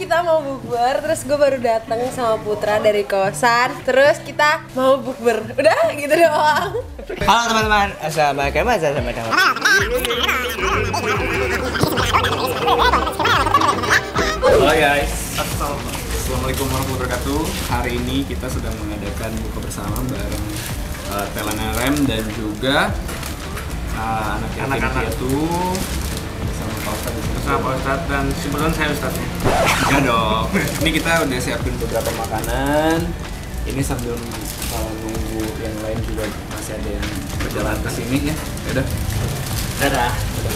kita mau bukber, terus gue baru datang sama Putra dari kosan, terus kita mau bukber, udah gitu doang. Halo teman-teman, assalamualaikum. Halo guys, assalamualaikum warahmatullahi wabarakatuh. Hari ini kita sedang mengadakan buka bersama bareng Telanarem dan juga anak-anak itu sama Pak Ustadz dan kebetulan saya Ustadznya. Ya dong. Ini kita udah siapin beberapa makanan. Ini sambil nunggu yang lain juga masih ada yang berjalan ke sini ya. Udah. Dadah.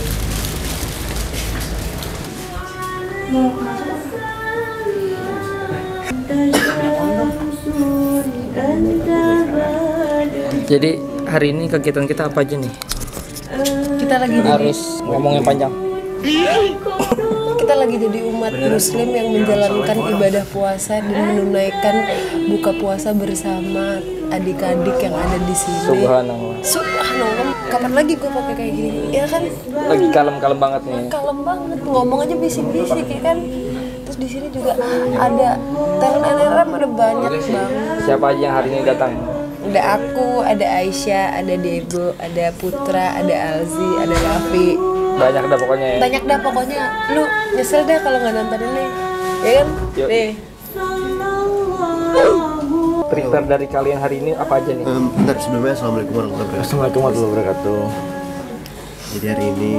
Jadi hari ini kegiatan kita apa aja nih? Kita lagi Harus ngomongnya panjang. kita lagi jadi umat muslim yang menjalankan ibadah puasa dan menunaikan buka puasa bersama adik-adik yang ada di sini. Subhanallah. Subhanallah. Kapan lagi gue pakai kayak gini? Ya kan? Lagi kalem-kalem banget nih. Kalem banget, ngomong aja bisik-bisik ya kan. Terus di sini juga ada Telanarem, ada banyak banget. Siapa aja yang hari ini datang? Ada aku, ada Aisyah, ada Debo, ada Putra, ada Alzi, ada Lafi. Banyak dah pokoknya ya. Banyak dah pokoknya. Lu nyesel deh kalau nggak nonton ini. Ya kan? Yuk. Nih. Prepare dari kalian hari ini apa aja nih? Bentar, sebelumnya assalamualaikum warahmatullahi wabarakatuh. Assalamualaikum warahmatullahi wabarakatuh. Jadi hari ini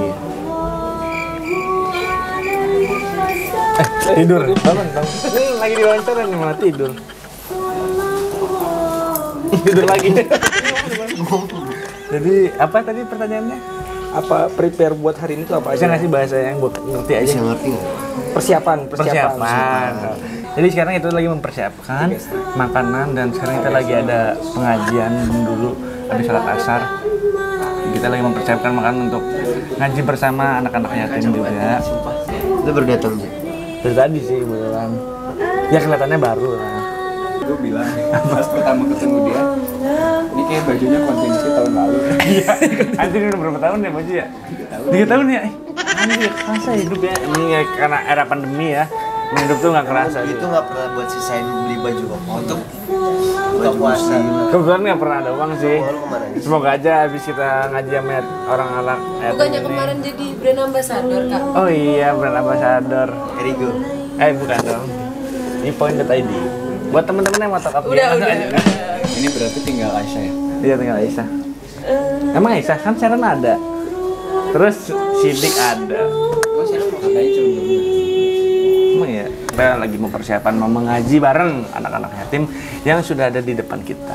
Tidur. Bangun. Ini lagi diwawancara nih malah tidur. Tidur lagi. Jadi apa tadi pertanyaannya? Apa prepare buat hari ini tuh apa aja? Bisa nggak sih bahasa yang buat ngerti aja? bisa ngerti nggak? Persiapan. Jadi sekarang itu lagi mempersiapkan makanan dan sekarang kita lagi ada pengajian dulu habis sholat asar. Kita lagi mempersiapkan makanan untuk ngaji bersama anak-anak yatim juga. Itu baru datang sih. Dari tadi sih beneran. Ya kelihatannya baru lah. Gue bilang pas pertama ketemu dia, ini kayak bajunya kontinsi tahun lalu. Iya. Anjir udah berapa tahun ya baju ya? 3 tahun ya? Anjir kerasa hidup ya. Ini ya, karena era pandemi ya. Hidup tuh nggak kerasa. Itu nggak pernah buat sisain beli baju kok untuk buka puasa. Kebetulan nggak pernah ada uang sih. Baru kemana nih? Semoga aja habis kita ngaji sama orang anak yatim Bukannya ini. kemarin jadi brand ambassador, Kak? Oh iya, brand ambassador. Erigo. Bukan dong. Ini point.id. Buat temen-temen yang mau top up Udah. Ini berarti tinggal Aisyah ya? Iya tinggal Aisyah. Emang Aisyah kan Sharon ada. Terus Sidik ada. Gue sih katanya cuma berdua. Emang ya, kita lagi mau persiapan mau mengaji bareng anak-anak yatim yang sudah ada di depan kita.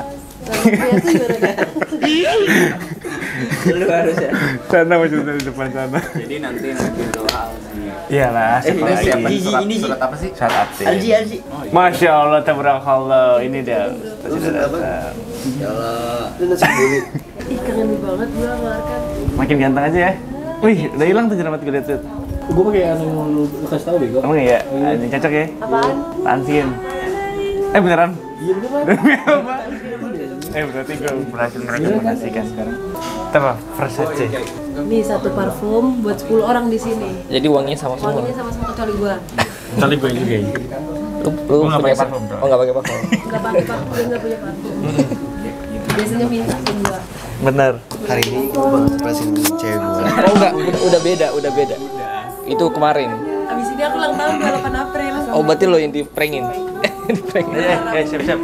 Lu harus ya. Sana maksudnya di depan sana. Jadi nanti doa Alzi. Iyalah, siapa Ini siapa? lagi? Surat apa sih? Saat aktif. Alji. Masya Allah, tabarakallah. Ini dia. Sudah datang. Ya Allah. Itu nasi bulu. Ih, kangen banget gue sama Arkan. Makin ganteng aja ya. Wih, udah hilang tuh jerawat gue liat tuh. Gue pakai anu lu kasih tahu bego. Emang iya? Ini cocok ya? Apaan? Tansin. Beneran? Iya bener. Demi apa? Berarti gue berhasil merekomendasikan sekarang. Itu apa? Versace. Nih satu parfum buat 10 orang di sini. Jadi uangnya sama semua. Wanginya sama-sama kecuali gue. Kali gue juga ya. Lu nggak punya pakai parfum, bro. Oh nggak pakai parfum. Gak pakai parfum, dia gak punya parfum. Biasanya minta ke gue. Bener. Hari ini gue bakal surprisein cewek gue. Oh enggak, udah beda. Itu kemarin. Abis ini aku ulang tahun 28 April. Oh berarti lo yang di-prankin. Di-prankin. Siap-siap.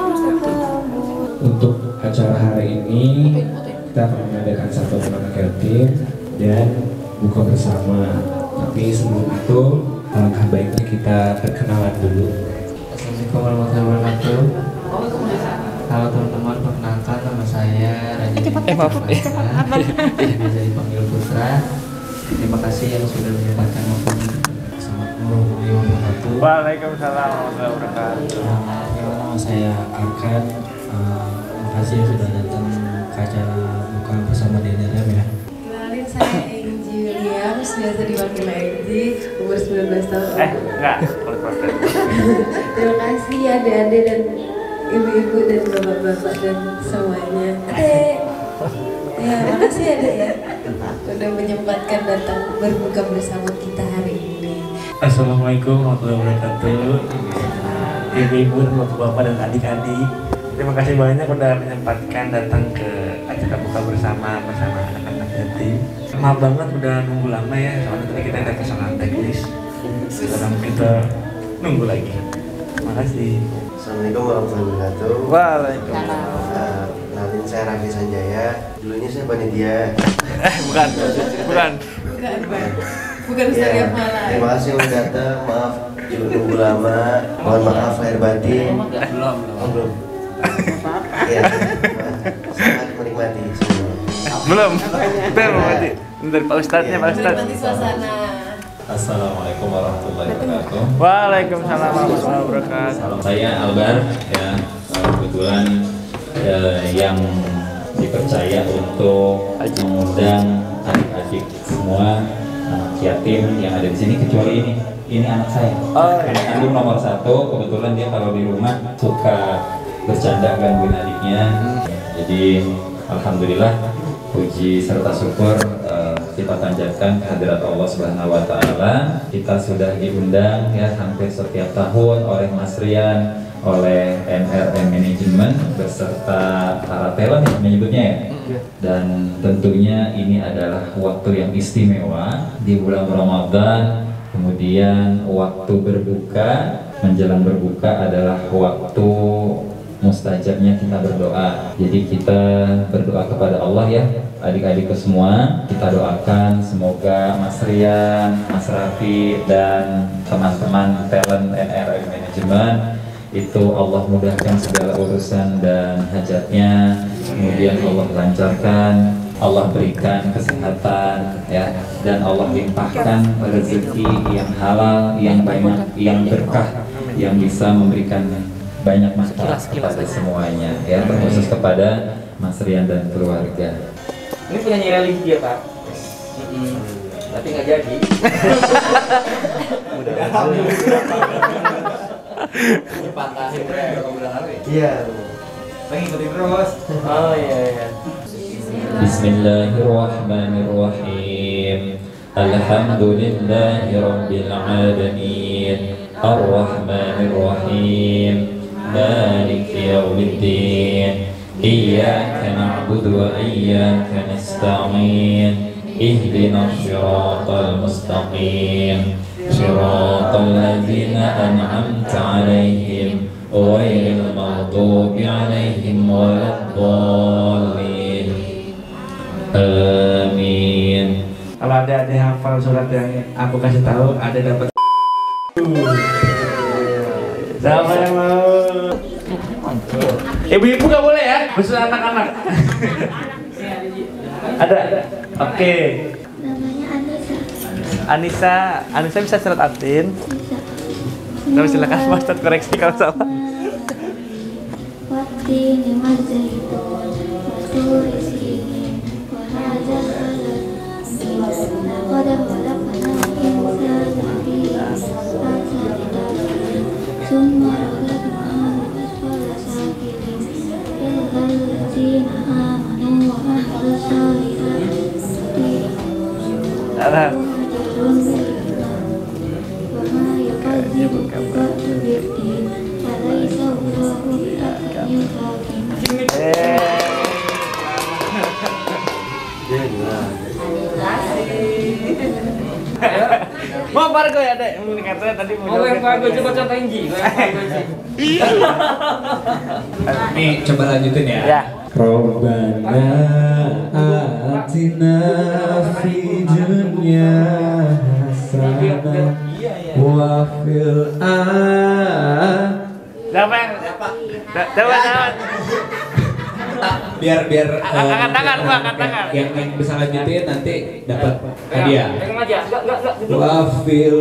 Untuk acara hari ini kita akan mengadakan satu anak yatim dan buka bersama. Tapi sebelum itu alangkah baiknya kita perkenalan dulu. Assalamualaikum warahmatullahi wabarakatuh. Halo teman-teman, perkenalkan nama saya Raja. Maaf. Biasa dipanggil Putra. Terima kasih yang sudah menyempatkan waktu Assalamualaikum warahmatullahi wabarakatuh. Waalaikumsalam warahmatullahi wabarakatuh. Nama saya Arkan. Terima kasih yang sudah datang ke acara buka bersama Telanarem ya. Kenalin saya Angie Williams, biasa dipanggil Angie, umur 19 tahun. Enggak. Boleh proses. Terima kasih ya adik-adik dan ibu-ibu dan bapak-bapak dan semuanya. Adek. Ya, makasih ya Dek ya. Udah menyempatkan datang berbuka bersama kita hari ini. Assalamualaikum warahmatullahi wabarakatuh. Ibu-ibu dan bapak-bapak dan adik-adik, terima kasih banyak udah menyempatkan datang ke acara buka bersama anak-anak yatim. Maaf banget udah nunggu lama ya, soalnya tadi kita ada kesalahan teknis. Sekarang kita nunggu lagi. Makasih. Assalamualaikum warahmatullahi wabarakatuh. Waalaikumsalam. Kenalin saya Raffi Sanjaya. Dulunya saya panitia. Bukan. Bukan Ya, terima kasih udah datang. Maaf nunggu lama. Mohon maaf lahir batin. Belum. Ya, sangat menikmati semua. Belum. Bentar berarti. Bentar Pak Ustadznya, Pak Ustadz. Menikmati suasana. Assalamualaikum warahmatullahi wabarakatuh. Waalaikumsalam warahmatullahi wabarakatuh. Saya Albar ya, kebetulan yang dipercaya untuk mengundang adik-adik semua anak yatim yang ada di sini, kecuali ini anak saya. Anak kandung nomor 1, kebetulan dia kalau di rumah suka bercanda gangguin adiknya. Jadi alhamdulillah, puji serta syukur kita panjatkan kehadirat Allah Subhanahu wa taala. Kita sudah diundang ya hampir setiap tahun oleh Mas Rian, oleh NRM Management beserta para talent yang menyebutnya ya. Dan tentunya ini adalah waktu yang istimewa di bulan Ramadan. Kemudian waktu berbuka, menjelang berbuka adalah waktu mustajabnya kita berdoa. Jadi kita berdoa kepada Allah ya, adik-adikku semua. Kita doakan semoga Mas Rian, Mas Raffi dan teman-teman talent NRM Management itu Allah mudahkan segala urusan dan hajatnya. Kemudian Allah lancarkan, Allah berikan kesehatan ya, dan Allah limpahkan rezeki yang halal, yang banyak, yang berkah, yang bisa memberikan banyak manfaat kepada semuanya ya, terkhusus kepada Mas Rian dan keluarga. Ini penyanyi religi ya Pak? Tapi nggak jadi. Iya. Oh iya. Bismillahirrahmanirrahim. Alhamdulillahi rabbil alamin. Ar-Rahmanir-Rahim. Maliki yaumiddin. Iyyaka na'budu wa iyyaka nasta'in. Ihdinas siratal mustaqim. Siratal ladzina an'amta 'alaihim ghairil maghdubi 'alaihim waladdallin. Amin. Kalau ada hafal surat yang aku kasih tahu, ada dapat. Siapa yang mau? Ibu-ibu gak boleh ya, khusus anak-anak. Ada? Oke. Anissa bisa surat Atin. Tapi silakan Pak Ustadz koreksi kalau salah. Mau Fargo ya dek? Katanya tadi mau yang Fargo, coba contohin Ji. Nih, coba lanjutin ya. Ya. Rabbana atina fid dunya hasanah wa fil Siapa yang? Coba. biar Angkat tangan, Pak, angkat tangan. yang bisa lanjutin nanti dapat hadiah. Pegang aja, enggak duduk. Wa fil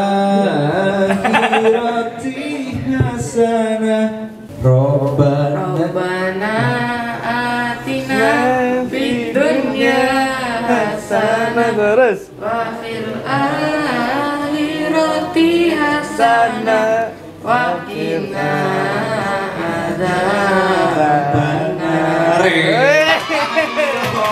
akhirati hasanah Rabbana atina fid dunya hasanah Terus. wa fil akhirati hasanah wa qina adzabannar.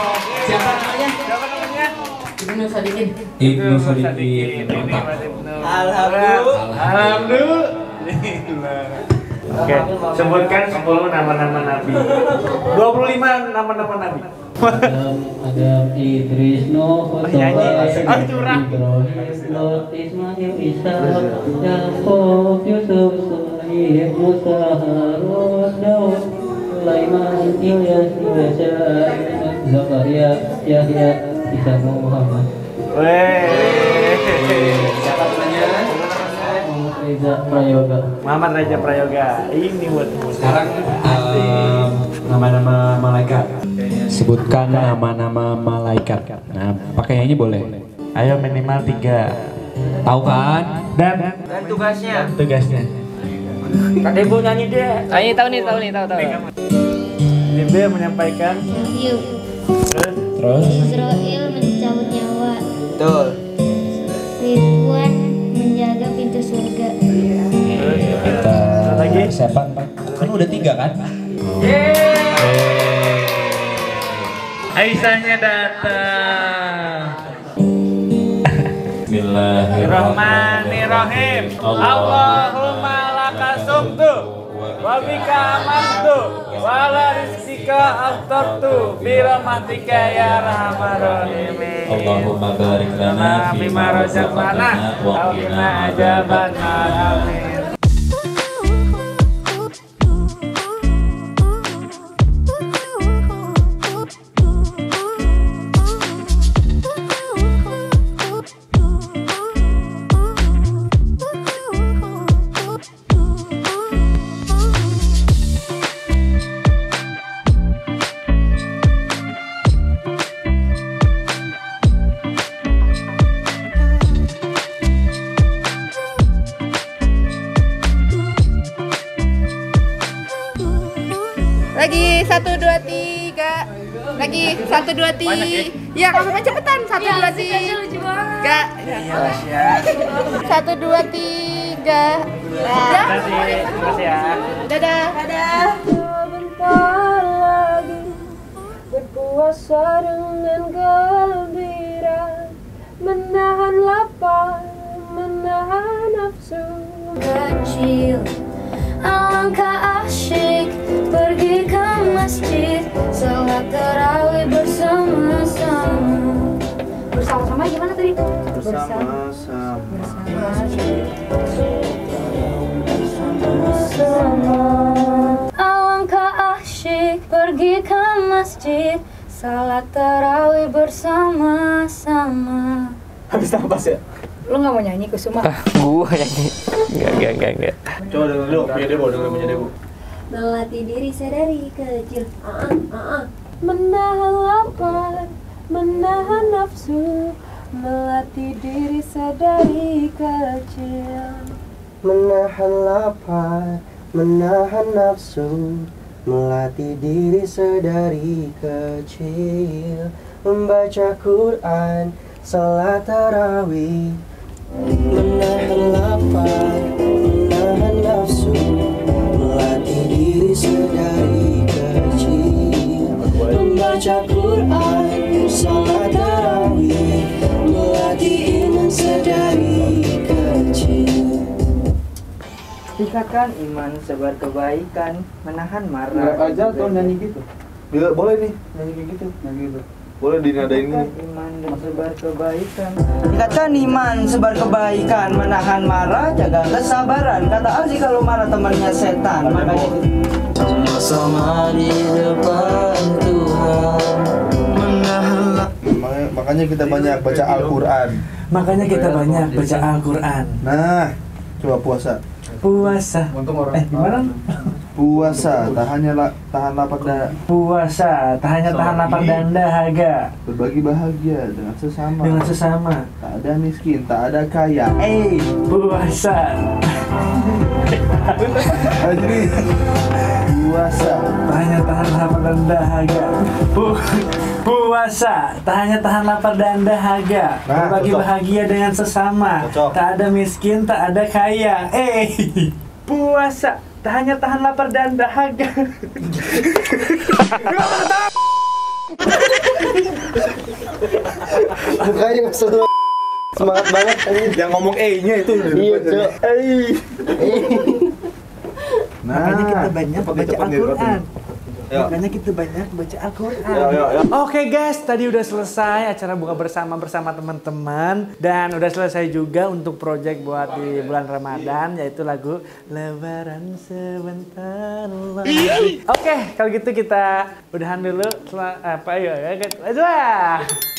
Siapa namanya? Ibnu Sadikin. Ibnu Sadikin. Alhamdulillah. Oke, sebutkan 10 nama-nama nabi. 25 nama-nama nabi. Adam, Idris, Nuh, Ibrahim, Lot, Ismail, Ishak, Yakub, Yusuf, Sulaiman, Musa, Harun, Daud, Sulaiman, Ilyas, Zakaria, Yahya, Isa, Muhammad. Siapa namanya? Reza Prayoga. Muhammad Reza Prayoga. Ini buat Sekarang nama-nama malaikat. Sebutkan nama-nama malaikat. Nah, pakaiannya boleh. ayo minimal 3. Tahu kan? Dan tugasnya. Kak Debo nyanyi deh. Ini tahu. Debo menyampaikan. Yuk. Terus Israel mencabut nyawa. Betul. Ridwan menjaga pintu surga. kita lagi siapa? Kan udah 3 kan? Aisyahnya datang. Bismillahirrahmanirrahim. Allahumma laka sumtu wa bika amantu wa ala rizqika aftartu bi rahmatika ya arhamar rahimin. Allahumma barik lana fima razaqtana wa qina adzabannar. Amin. Lagi 1 2 3. Lagi 1 2 3. Ya, kamu main cepetan. 1 2 3. Enggak. 1 2 3. Makasih ya. Dadah. Bentar lagi berpuasa dengan gembira, menahan lapar, menahan nafsu. Kecil, alangkah asyik pergi ke masjid, sholat tarawih bersama-sama. Bersama-sama gimana tadi? Alangkah asyik pergi ke masjid, salat tarawih bersama-sama. Habis nafas ya? Lu nggak mau nyanyi Kusuma? Gua nyanyi. Enggak. Coba denger dulu, punya Debo, punya Debo. Melatih diri sedari kecil. Menahan lapar, menahan nafsu, melatih diri sedari kecil. Menahan lapar, menahan nafsu, melatih diri sedari kecil. Membaca Quran, salat tarawih. Menahan lapar, menahan nafsu, melatih diri sedari kecil. Membaca Quran, salat tarawih, melatih iman sedari kecil. Tingkatkan iman, sebar kebaikan, menahan marah. Nggak aja atau nyanyi gitu? Ya, boleh nih, nyanyi kayak gitu, nyanyi gitu. Boleh dinadain gini. Iman dan sebar kebaikan. Tingkatkan iman, sebar kebaikan, menahan marah, jaga kesabaran. Kata Aziz kalau marah temannya setan. Makanya Sama-sama di depan Tuhan, menahan. Makanya kita banyak baca Al-Quran. Nah, coba puasa. Gimana? Puasa, tahan lapar dan Puasa, tahan lapar dan dahaga. berbagi bahagia dengan sesama. Tak ada miskin, tak ada kaya. Puasa, Jadi puasa. tahan lapar dan dahaga. Puasa, tahan lapar dan dahaga. Nah, Berbagi cocok. bahagia dengan sesama. Cocok. Tak ada miskin, tak ada kaya. Puasa, tahan lapar dan dahaga. Mukanya kesel. Semangat banget. Yang ngomong E-nya itu. Iya, Cok. Makanya kita banyak baca Al-Quran. Ya. Makanya kita banyak baca Al-Quran. Oke guys, tadi udah selesai acara buka bersama teman-teman. Dan udah selesai juga untuk project buat di bulan Ramadan, yaitu lagu Lebaran Sebentar Lagi. Oke, kalau gitu kita udahan dulu. Apa ya guys?